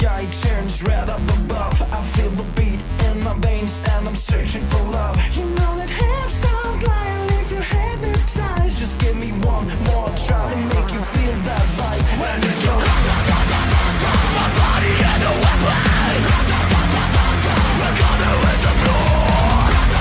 sky turns red up above. I feel the beat in my veins and I'm searching for love. You know that hips don't lie and leave you hypnotized. Just give me one more try to make you feel that vibe. When you go my body and a weapon, we're gonna hit the floor.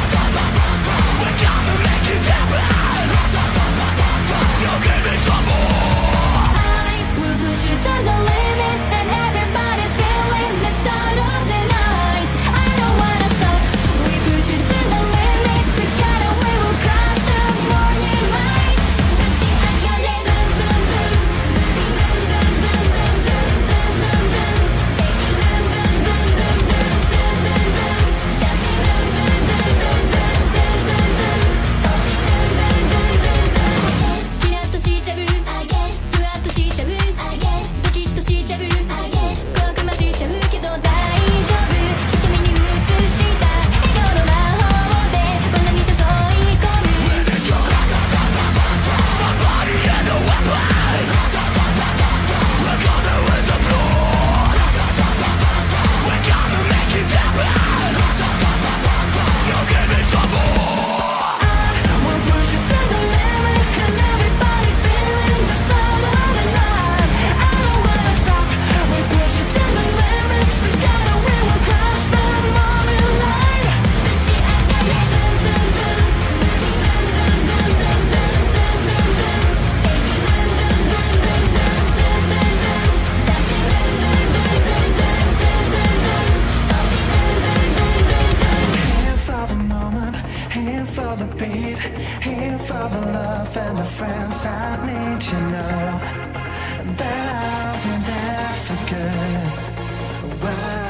We're gonna make you happen. You'll give me some more. I will push you to the limit, and everybody's feeling the sound of the night. I don't wanna stop. We push you to the limit. Together we will cross the morning light. I got it. Boom boom boom, boom boom boom boom boom boom boom boom, shaking boom boom boom boom boom boom boom boom, jumping boom boom boom boom boom boom boom boom, stopping boom boom boom boom boom. キラッとしちゃう、ふわっとしちゃう、ドキッとしちゃう、興奮ましちゃうけど大丈夫。瞳に映した笑顔の魔法で罠に誘い込む。My body and a weapon, we're gonna hit the floor. We're gonna make it happen. You'll give me some more. I will push you to the limit, and everybody's feeling the sound of the night. I don't wanna stop. We push you to the limit. Together we will cross the morning light. I got it. Boom boom boom, moving boom boom boom boom boom boom boom boom, shaking boom boom boom boom boom boom boom boom, jumping boom boom boom boom boom boom boom boom, stopping boom boom boom boom boom. Here for the moment, here for the beat, here for the love and the friends. I need you know that I'll be there for good. Well,